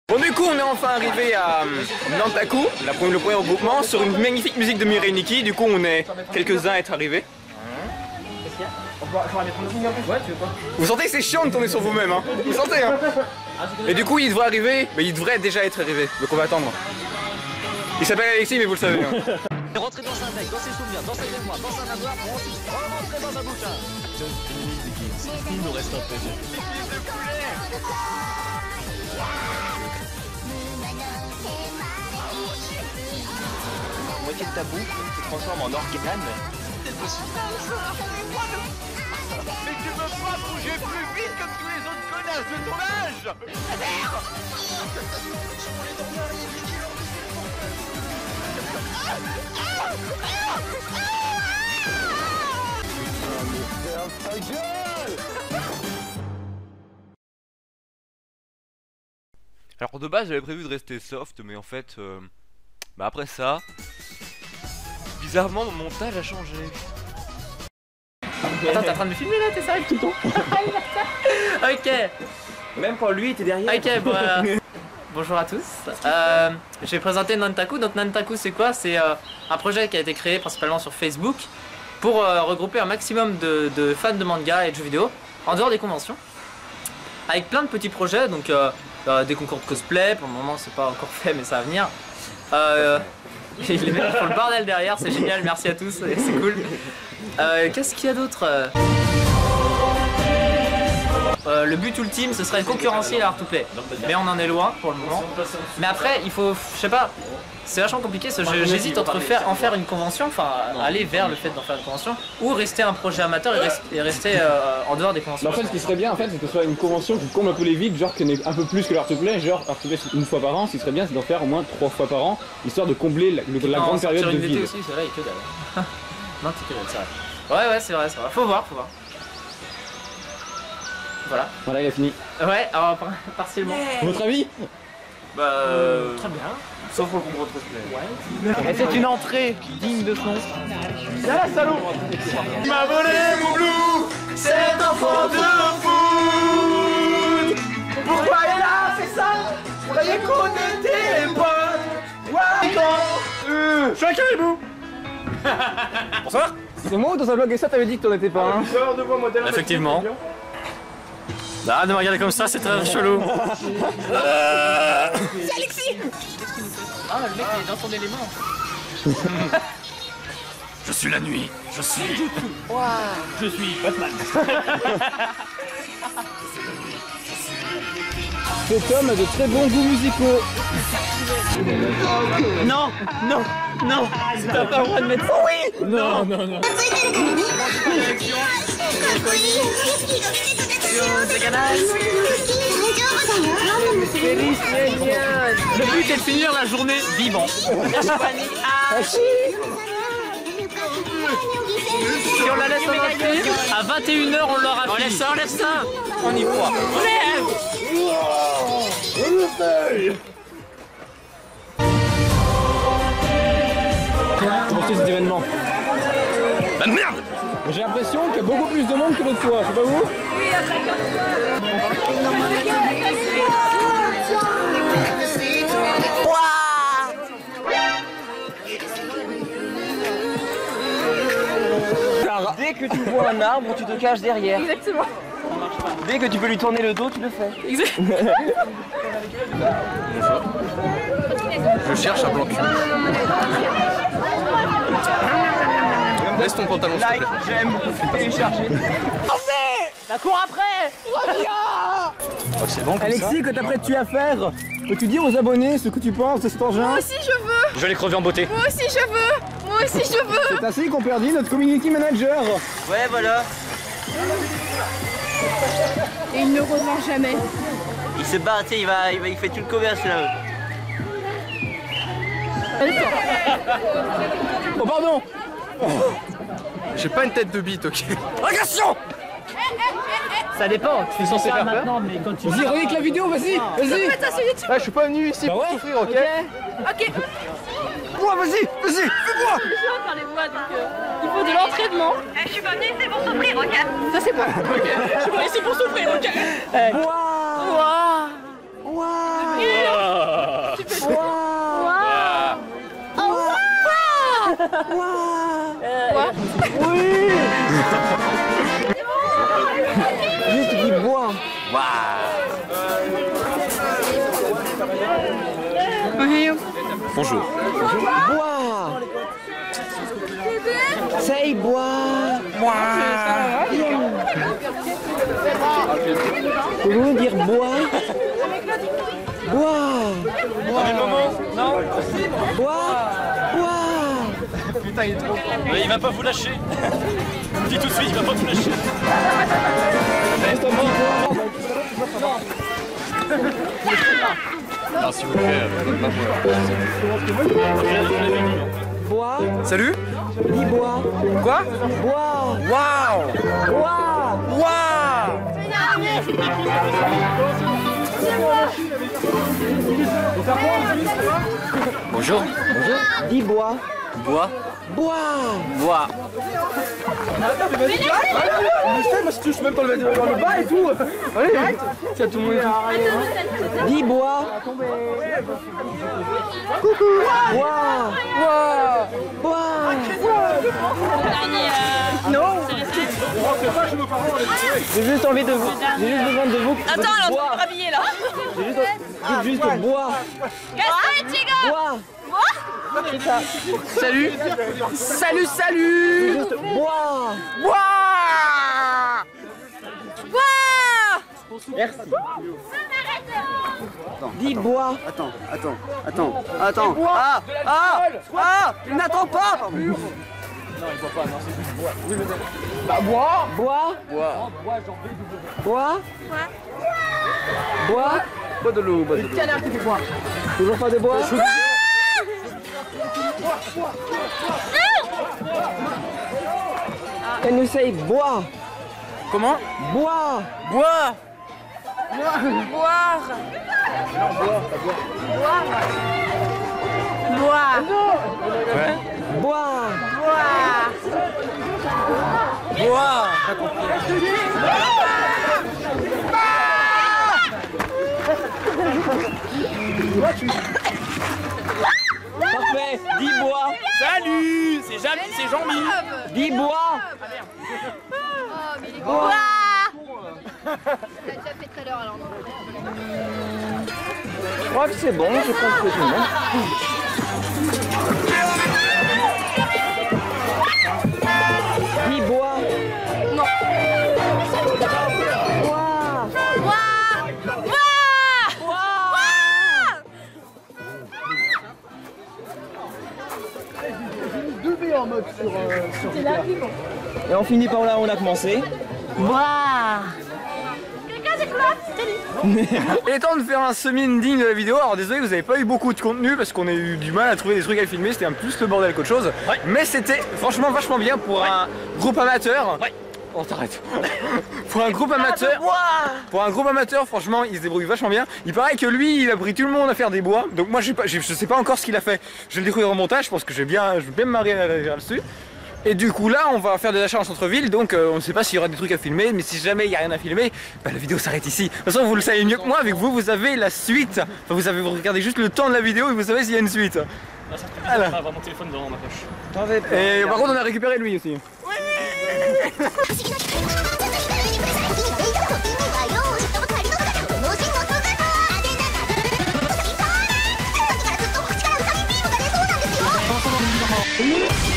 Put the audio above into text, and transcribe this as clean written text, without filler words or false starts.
Bon du coup on est enfin arrivé à Nantaku, le premier regroupement, sur une magnifique musique de Mirai Nikki. Du coup on est quelques-uns à être arrivés. Vous sentez que c'est chiant de tourner sur vous-même, hein? Vous sentez, hein? Et du coup il devrait arriver, mais il devrait déjà être arrivé, donc on va attendre. Il s'appelle Alexis mais vous le savez. Hein. Rentrer dans un deck, dans ses souvenirs, dans sa mémoire, dans un avoir pour ensuite rentrer dans un bouquin. Il nous reste un plaisir. Moitié de ta bouffe se transforme en organe. C'est possible. Mais tu veux pas bouger plus vite comme tous les autres connasses de ton âge. Merde. Alors de base j'avais prévu de rester soft, mais en fait bah après ça, bizarrement mon montage a changé. Attends, t'es en train de me filmer là, t'es sérieux tout le temps? Ok. Même quand lui était derrière. Ok, bon, bonjour à tous. Je vais présenter Nantaku. Donc Nantaku c'est quoi? C'est un projet qui a été créé principalement sur Facebook pour regrouper un maximum de fans de manga et de jeux vidéo en dehors des conventions. Avec plein de petits projets, donc des concours de cosplay, pour le moment c'est pas encore fait mais ça va venir. Les mecs font le bordel derrière, c'est génial, merci à tous, c'est cool. Qu'est-ce qu'il y a d'autre? Le but ultime ce serait de concurrencer l'art to play, mais on en est loin pour le moment. Mais après il faut, je sais pas, c'est vachement compliqué ce jeu, j'hésite entre en faire une convention, enfin aller vers le fait d'en faire une convention, ou rester un projet amateur et rester en dehors des conventions. En fait ce qui serait bien en fait c'est que ce soit une convention qui comble un peu les vides, genre qui n'est un peu plus que l'art to play, genre art to play une fois par an, ce qui serait bien c'est d'en faire au moins 3 fois par an, histoire de combler la grande période de vide. Aussi, c'est vrai, il y a que dalle. Non, c'est vrai. Ouais, c'est vrai, faut voir. Voilà. Voilà, il a fini. Ouais, alors partiellement. Votre avis? Bah. Très bien. Sauf pour le concours de cosplay. Ouais. Et c'est une entrée digne de ce nom. Y'a la salaud! Il m'a volé mon blue, cet enfant de foot. Pourquoi il est là, c'est ça? Je croyais qu'on était les potes. Ouais, Chacun est bout! Bonsoir. C'est moi ou dans un blog et ça t'avais dit que t'en étais pas un? Effectivement. Ah, de me regarder comme ça, c'est très chelou. c'est Alexis. Ah, le mec il est dans son élément. Je suis la nuit. Je suis Batman. Cet homme a de très bons goûts musicaux. Non. T'as pas le droit de mettre ça. Oui. Non. Le but est de finir la journée vivant. Si on la laisse en entier, à 21 h on l'aura fini. On laisse ça. On y croit. Comment c'est cet événement? Bah merde. J'ai l'impression qu'il y a beaucoup plus de monde que l'autre fois, c'est pas vous? Dès que tu vois un arbre, tu te caches derrière. Exactement. Dès que tu peux lui tourner le dos, tu le fais. Exactement. Je cherche un blanc cul. Laisse ton pantalon s'il te plaît. J'aime télécharger. La cour après. Oh, c'est bon comme Alexis, que t'apprêtes-tu à faire? Peux-tu dire aux abonnés ce que tu penses de cet engin? Moi aussi je veux. Je vais les crever en beauté. Moi aussi je veux. Moi aussi je veux. C'est ainsi qu'on perdit notre community manager. Ouais, voilà. Et il ne revend jamais. Il se bat, tu sais, il fait tout le commerce là. Oh pardon. J'ai pas une tête de bite, ok. Attention! Ça dépend. Tu fais ça maintenant, mais quand tu. Vas-y, relique la vidéo, vas-y. Attends, sur YouTube. Je suis pas venu ici pour souffrir, ok? Ok. Moi, vas-y, fais-moi! Je viens de faire les voix, donc il faut de l'entraînement. Je suis pas venue ici pour souffrir, ok? Ça c'est bon. Je suis pas ici pour souffrir, ok. Waouh! Waouh. Juste dis bois. Bonjour. Bois. Say bois. Pouvez-vous dire bois? Bois. Non. Bois. Bois. Putain, il est trop. Mais il va pas vous lâcher. Je vous dis tout de suite, il va pas vous lâcher. Non, s'il vous plaît. Bois. Salut. Dis bois. Quoi? Bois. Waouh. Bois. Waouh. Bonjour. Dis bois. Bois. Bois. Bois. Moi je touche même pas le bas et tout. Allez, tiens tout le monde. Dis bois. Coucou. Bois. Bois. Non. J'ai juste envie de vous. J'ai juste besoin de vous. Attends, elle est en train de me rhabiller là. Dites juste bois. Bois. Salut. Salut, salut. Juste bois. Waouh. Merci. Dis bois. Attends. Il n'attend pas. Bois. Bois. Pas de l'eau, pas de l'eau. Toujours pas de bois. Can you say bois? Comment? Bois. Bois. Boire. Boire. Ouais. Bois. Bois. Parfait. Dis bois. Salut. C'est Jean-Mi. Dis bois. Boire. Je crois que c'est bon. Je pense que tout le monde. Dis bois. Non. Bois. Et on finit par là où on a commencé. Il est temps de faire un semi-ending de la vidéo. Alors désolé, vous avez pas eu beaucoup de contenu parce qu'on a eu du mal à trouver des trucs à filmer. C'était un plus le bordel qu'autre chose. Ouais. Mais c'était franchement vachement bien pour un groupe amateur. Ouais. Oh t'arrêtes. Pour un groupe amateur. Pour un groupe amateur, franchement, il se débrouille vachement bien. Il paraît que lui, il a pris tout le monde à faire des bois. Donc moi, je sais pas encore ce qu'il a fait. Je vais le découvrir en montage. Je pense que je vais bien me marrer là-dessus. Et du coup là on va faire des achats en centre-ville, donc on ne sait pas s'il y aura des trucs à filmer, mais si jamais il n'y a rien à filmer, bah, la vidéo s'arrête ici. De toute façon vous le savez mieux que moi, avec vous, vous avez la suite. Enfin, vous regardez juste le temps de la vidéo et vous savez s'il y a une suite. Je vais avoir mon téléphone dans ma poche. Et par contre on a récupéré lui aussi. 「